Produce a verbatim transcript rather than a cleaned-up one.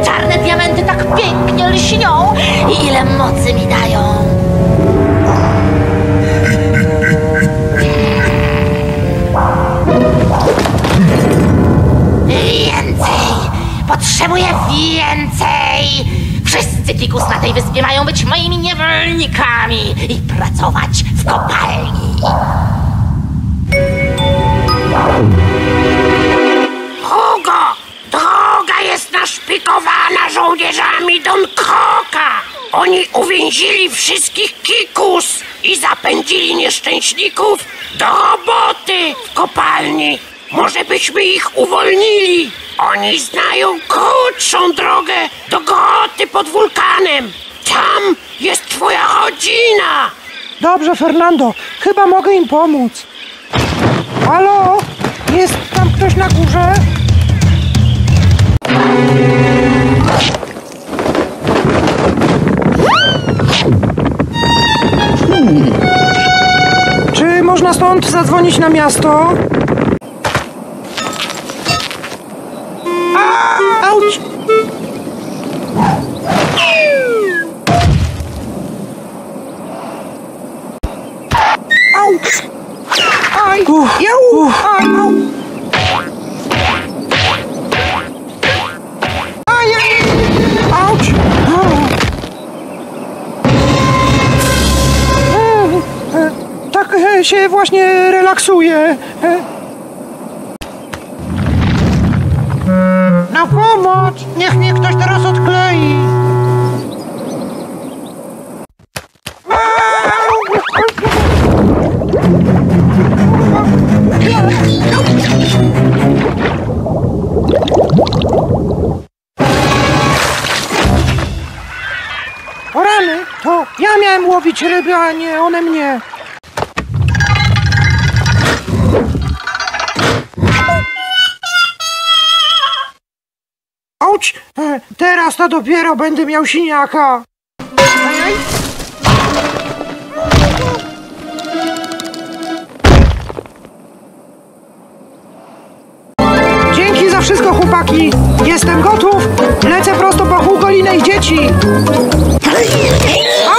czarne diamenty tak pięknie lśnią i ile mocy mi dają. Więcej! Potrzebuję więcej! Wszyscy Kikus na tej wyspie mają być moimi niewolnikami i pracować w kopalni. Hugo! Droga jest naszpikowana żołnierzami Don Kroka! Oni uwięzili wszystkich Kikus i zapędzili nieszczęśników do roboty w kopalni. Może byśmy ich uwolnili? Oni znają krótszą drogę do groty pod wulkanem. Tam jest twoja rodzina. Dobrze, Fernando. Chyba mogę im pomóc. Halo? Jest tam ktoś na górze? Czy można stąd zadzwonić na miasto? Auć! Auć! Aj! Jau! Aj! Au! Aj! Auć! Tak się właśnie relaksuję. Na pomoc! Niech mnie ktoś teraz odklei! O rany! To ja miałem łowić ryby, a nie one mnie! Auć! E, teraz to dopiero będę miał siniaka! Ajaj. Dzięki za wszystko, chłopaki! Jestem gotów! Lecę prosto po Hugolinę i dzieci!